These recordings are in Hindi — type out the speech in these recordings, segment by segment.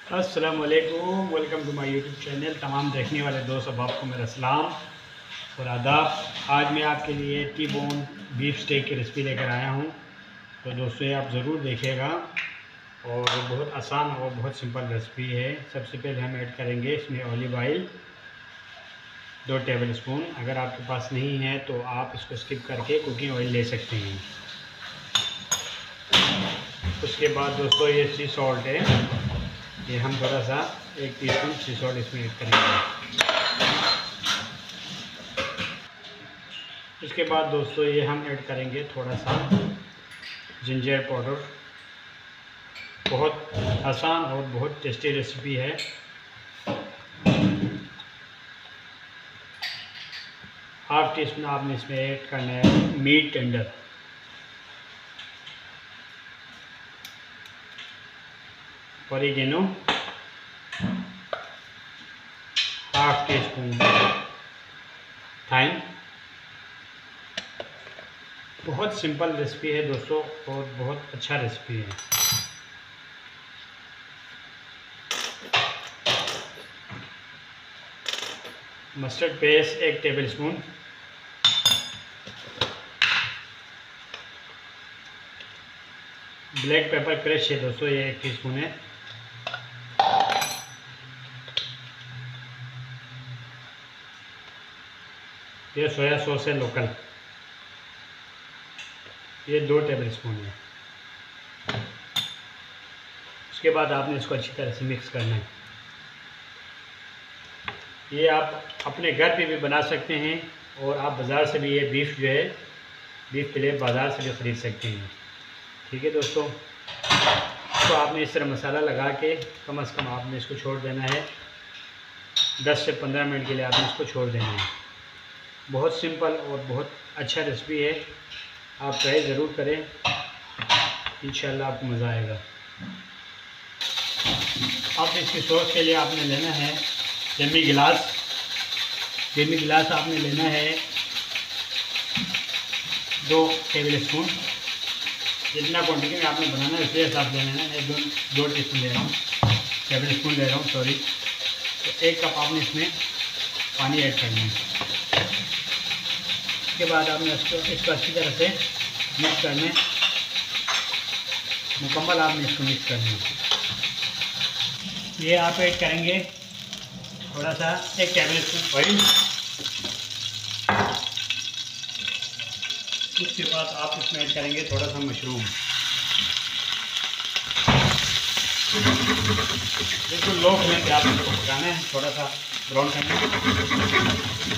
अस्सलाम वालेकुम, welcome to my YouTube channel. तमाम देखने वाले दोस्त अब आपको मेरा सलाम और आदाब। आज मैं आपके लिए टी बोन बीफ स्टेक की रेसिपी लेकर आया हूं, तो दोस्तों ये आप ज़रूर देखिएगा। और बहुत आसान और बहुत सिंपल रेसिपी है। सबसे पहले हम ऐड करेंगे इसमें ऑलिव ऑयल 2 टेबल स्पून। अगर आपके पास नहीं है तो आप इसको स्किप करके कुकिंग ऑयल ले सकते हैं। उसके बाद दोस्तों ये सी सॉल्ट है, ये हम थोड़ा सा 1 टीस्पून सी सॉल्ट इसमें ऐड करेंगे। उसके बाद दोस्तों ये हम ऐड करेंगे थोड़ा सा जिंजर पाउडर। बहुत आसान और बहुत टेस्टी रेसिपी है। हाफ टी स्पून आपने इसमें ऐड करना है meat tender. Oregano half teaspoon, thyme. बहुत सिंपल रेसिपी है दोस्तों और बहुत अच्छा रेसिपी है। Mustard paste 1 tablespoon, black pepper crush है दोस्तों, ये 1 टीस्पून है। ये सोया सॉस है लोकल, ये 2 टेबल स्पून है। उसके बाद आपने इसको अच्छी तरह से मिक्स करना है। ये आप अपने घर पे भी बना सकते हैं और आप बाज़ार से भी ये बीफ जो है बीफ फिले बाज़ार से भी ख़रीद सकते हैं। ठीक है दोस्तों, तो आपने इस तरह मसाला लगा के कम से कम आपने इसको छोड़ देना है 10 से 15 मिनट के लिए। आपने इसको छोड़ देना है। बहुत सिंपल और बहुत अच्छा रेसिपी है, आप ट्राई ज़रूर करें, इंशाल्लाह आपको मज़ा आएगा। अब इसकी सॉस के लिए आपने लेना है डेमी गिलास आपने लेना है 2 टेबल स्पून। जितना क्वांटिटी में आपने बनाना है उसी हिसाब से लेना है। 2 टीस्पून ले रहा हूँ, टेबल स्पून ले रहा हूँ, सॉरी। तो 1 कप आपने इसमें पानी ऐड करना है। उसके बाद आपने इसको अच्छी तरह से मिक्स करना है, मुकम्मल आपने इसको मिक्स करना है। ये आप ऐड करेंगे थोड़ा सा 1 टेबल स्पून ऑयल। उसके बाद आप इसमें ऐड करेंगे थोड़ा सा मशरूम, बिल्कुल लो फ्लेम पे आप इसको पकाना है, थोड़ा सा ब्राउन करना है।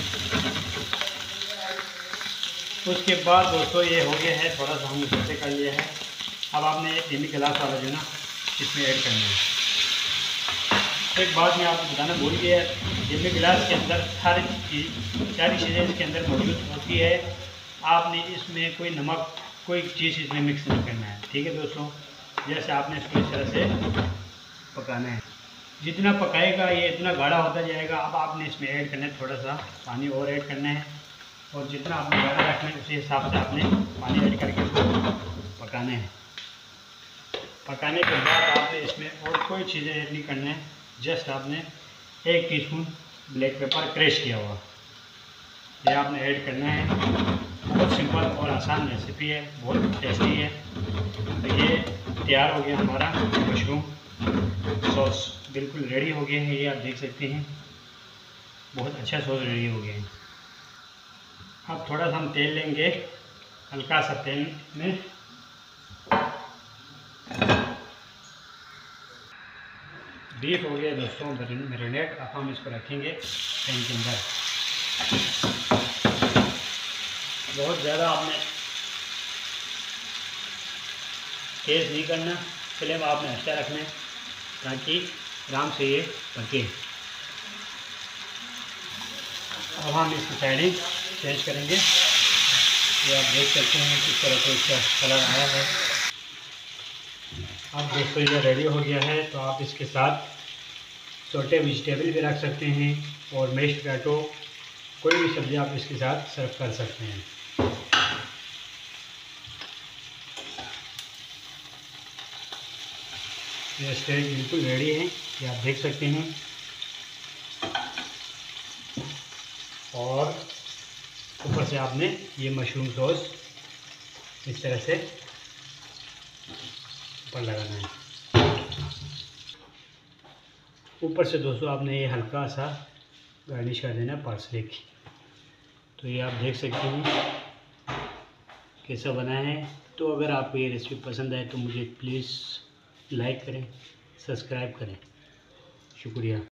उसके बाद दोस्तों ये हो गया है, थोड़ा सा हमने सोते कर लिया है। अब आपने एक डेमी गिलास वाला जो ना इसमें ऐड करना है। एक बात मैं आपको बताना भूल गया है, डेमी गिलास के अंदर हर चीज़ सारी चीज़ें इसके अंदर मौजूद होती है। आपने इसमें कोई नमक कोई चीज़ इसमें मिक्स नहीं करना है। ठीक है दोस्तों, जैसे आपने इसको इस तरह से पकाना है। जितना पकाएगा ये इतना गाढ़ा होता जाएगा। अब आपने इसमें ऐड करना है थोड़ा सा पानी और ऐड करना है, और जितना आपने गाढ़ा रखना है उसी हिसाब से आपने पानी ऐड करके इसको पकाना है। पकाने के बाद आपने इसमें और कोई चीज़ें ऐड नहीं करना है, जस्ट आपने 1 टीस्पून ब्लैक पेपर क्रश किया हुआ ये आपने ऐड करना है। बहुत सिंपल और आसान रेसिपी है, बहुत टेस्टी है। तो ये तैयार हो गया हमारा मशरूम सॉस, बिल्कुल रेडी हो गया है। ये आप देख सकते हैं, बहुत अच्छा सॉस रेडी हो गया है। अब थोड़ा सा हम तेल लेंगे, हल्का सा तेल में बीफ हो गया दोस्तों मैरिनेट। अब हम इसको रखेंगे पैन के अंदर। बहुत ज़्यादा आपने तेज़ नहीं करना, फ्लेम आपने अच्छा रखना है ताकि आराम से ये पके। अब हम इसकी साइडिंग चेंज करेंगे। ये आप देख सकते हैं किस तरह से इसका कलर आया है। अब दोस्तों ये रेडी हो गया है, तो आप इसके साथ छोटे वेजिटेबल भी रख सकते हैं और मैश्ड पोटैटो कोई भी सब्ज़ी आप इसके साथ सर्व कर सकते हैं। ये स्टेक बिल्कुल रेडी है, ये आप देख सकते हैं। और ऊपर से आपने ये मशरूम सॉस इस तरह से ऊपर लगाना है। ऊपर से दोस्तों आपने ये हल्का सा गार्निश कर देना पार्सले की। तो ये आप देख सकते हैं कैसा बना है। तो अगर आपको ये रेसिपी पसंद आए तो मुझे प्लीज़ लाइक करें, सब्सक्राइब करें। शुक्रिया।